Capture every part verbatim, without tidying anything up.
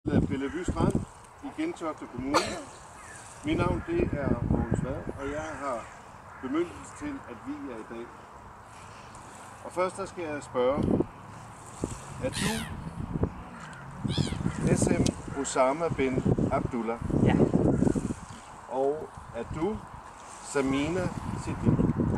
Bellevue Strand i Gentofte Kommune. Mit navn det er Mogens Vad, og jeg har bemyndigelse til at vie i dag. Og først der skal jeg spørge, er du S M Osama bin Abdullah? Ja. Og er du Samina Siddiq? Ja.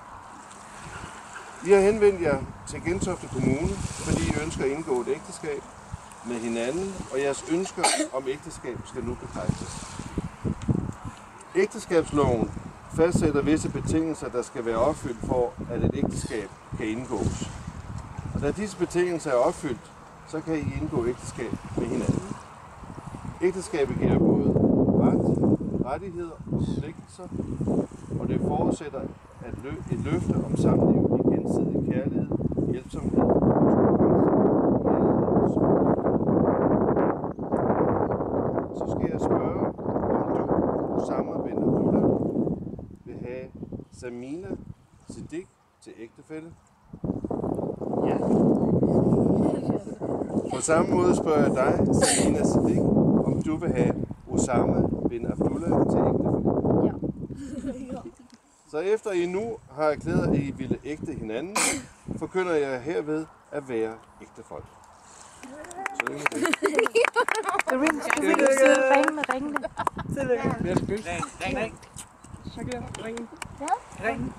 I har henvendt jer til Gentofte Kommune, fordi I ønsker at indgå et ægteskab med hinanden, og jeres ønsker om ægteskab skal nu bekræftes. Ægteskabsloven fastsætter visse betingelser, der skal være opfyldt for, at et ægteskab kan indgås. Og da disse betingelser er opfyldt, så kan I indgå ægteskab med hinanden. Ægteskabet giver både ret, rettigheder og forpligtelser, og det forudsætter at lø- et løfte om samliv i gensidig kærlighed, hjælpsomhed og tolerance. Så skal jeg spørge, om du, Osama bin Abdullah, vil have Samina Siddiq til ægtefælle? Ja. På samme måde spørger jeg dig, Samina Siddiq, om du vil have Osama bin Abdullah til ægtefælle. Ja. Så efter I nu har erklæret, at I ville ægte hinanden, forkynder jeg herved at være ægtefolk. Så længe det. Skal vi sidde og ringe med ringene? Tillykke. Ring, ring, ring. Okay, ring. Ja? Ring.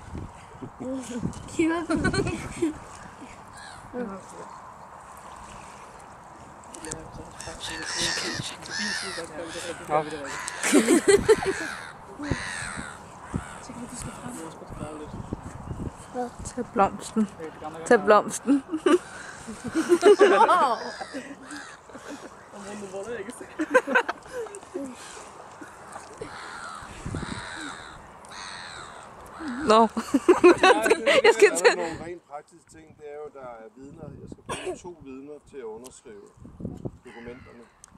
Tag blomsten. Tag blomsten. Nå. Jeg skal tage. Der er nogle rent praktiske ting, det er jo, der er vidner. Jeg skal bruge to vidner til at underskrive dokumenterne.